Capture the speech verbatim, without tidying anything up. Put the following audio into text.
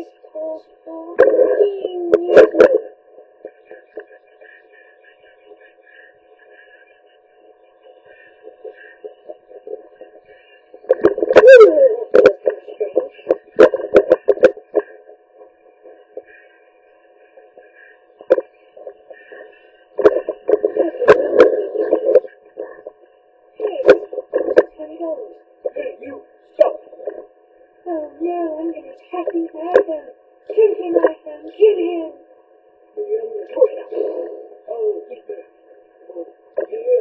is called fourteen years old. Hey, you, stop! Oh no, I'm gonna attack him forever. Kill him, Arthur, kill him. I'm gonna torch now. Oh, Ethan. Oh, you